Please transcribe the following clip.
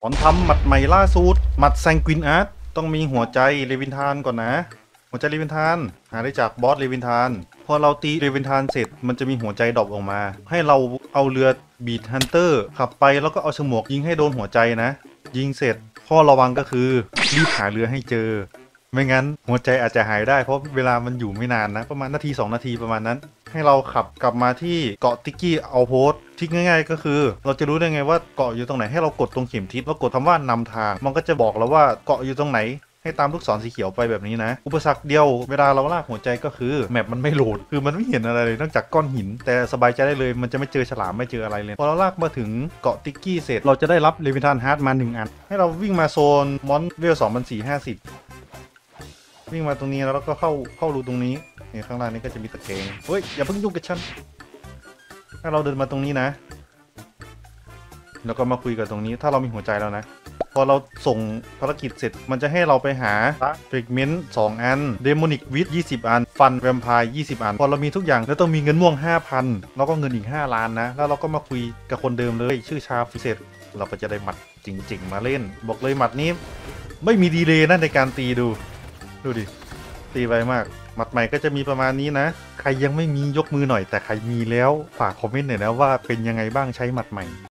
อนทำหมัดใหม่ล่าสุดหมัดแซงกวินอาร์ตต้องมีหัวใจเลวินทานก่อนนะหัวใจเลวินทานหาได้จากบอสเลวินทานพอเราตีเลวินทานเสร็จมันจะมีหัวใจดรอปออกมาให้เราเอาเรือบีทฮันเตอร์ขับไปแล้วก็เอาฉมวกยิงให้โดนหัวใจนะยิงเสร็จข้อระวังก็คือรีบหาเรือให้เจอไม่งั้นหัวใจอาจจะหายได้เพราะเวลามันอยู่ไม่นานนะประมาณนาที2 นาทีประมาณนั้นให้เราขับกลับมาที่เกาะติกกี้เอาโพสทิกง่ายๆก็คือเราจะรู้ได้ไงว่าเกาะอยู่ตรงไหนให้เรากดตรงเข็มทิศแล้วกดคำว่านำทางมันก็จะบอกเราว่าเกาะอยู่ตรงไหนให้ตามลูกศรสีเขียวไปแบบนี้นะอุปสรรคเดียวเวลาเราลากหัวใจก็คือแมปมันไม่โหลดคือมันไม่เห็นอะไรเลยนอกจากก้อนหินแต่สบายใจได้เลยมันจะไม่เจอฉลามไม่เจออะไรเลยพอเราลากมาถึงเกาะติกกี้เสร็จเราจะได้รับเลวินทานฮาร์ดมา1 อันให้เราวิ่งมาโซนมอนเวล2450วิ่งมาตรงนี้แล้วก็เข้ารูตรงนี้นี่ข้างล่างนี้ก็จะมีตะเกียงเฮ้ยอย่าเพิ่งยุ่งกับฉันถ้าเราเดินมาตรงนี้นะแล้วก็มาคุยกับตรงนี้ถ้าเรามีหัวใจแล้วนะพอเราส่งภารกิจเสร็จมันจะให้เราไปหาเฟรกเมนต์2 อันเดโมนิกวิท20 อันฟันแวมไพร์20 อันพอเรามีทุกอย่างแล้วต้องมีเงินม่วง 5,000แล้วก็เงินอีก5 ล้านนะแล้วเราก็มาคุยกับคนเดิมเลยชื่อชาฟิเศษเราก็จะได้หมัดจริงๆมาเล่นบอกเลยหมัดนี้ไม่มีดีเลย์นะในการตีดูดิตีไวมากหมัดใหม่ก็จะมีประมาณนี้นะใครยังไม่มียกมือหน่อยแต่ใครมีแล้วฝากคอมเมนต์หน่อยนะว่าเป็นยังไงบ้างใช้หมัดใหม่